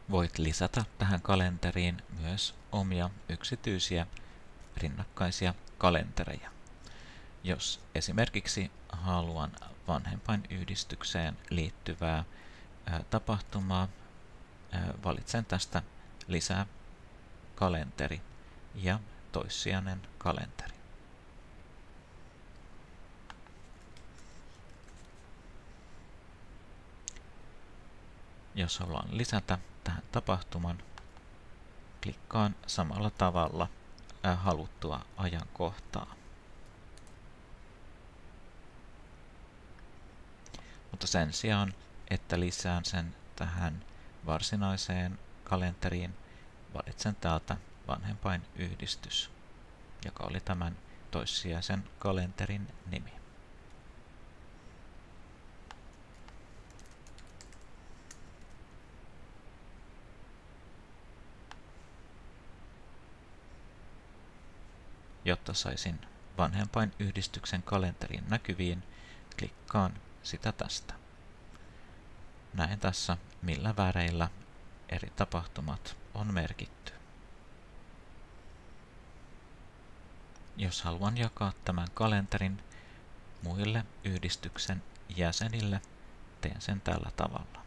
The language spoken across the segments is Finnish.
Voit lisätä tähän kalenteriin myös omia yksityisiä rinnakkaisia kalentereja. Jos esimerkiksi haluan vanhempainyhdistykseen liittyvää tapahtumaa, valitsen tästä lisää kalenteri ja toissijainen kalenteri. Jos haluan lisätä tähän tapahtuman, klikkaan samalla tavalla haluttua ajankohtaa. Mutta sen sijaan, että lisään sen tähän varsinaiseen kalenteriin, valitsen täältä vanhempainyhdistys, joka oli tämän toissijaisen kalenterin nimi. Jotta saisin vanhempainyhdistyksen kalenterin näkyviin, klikkaan sitä tästä. Näen tässä, millä väreillä eri tapahtumat on merkitty. Jos haluan jakaa tämän kalenterin muille yhdistyksen jäsenille, teen sen tällä tavalla.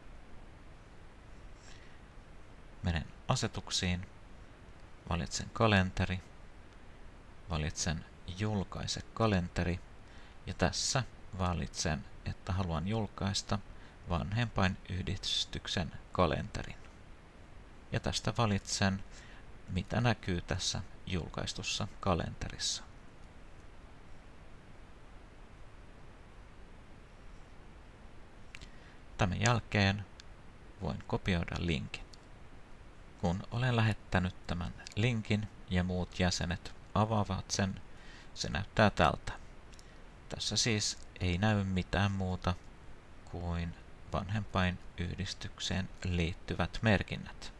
Menen asetuksiin, valitsen kalenteri, valitsen julkaise kalenteri ja tässä valitsen, että haluan julkaista vanhempainyhdistyksen kalenterin. Ja tästä valitsen, mitä näkyy tässä julkaistussa kalenterissa. Tämän jälkeen voin kopioida linkin. Kun olen lähettänyt tämän linkin ja muut jäsenet avaavat sen, se näyttää tältä. Tässä siis ei näy mitään muuta kuin vanhempainyhdistykseen liittyvät merkinnät.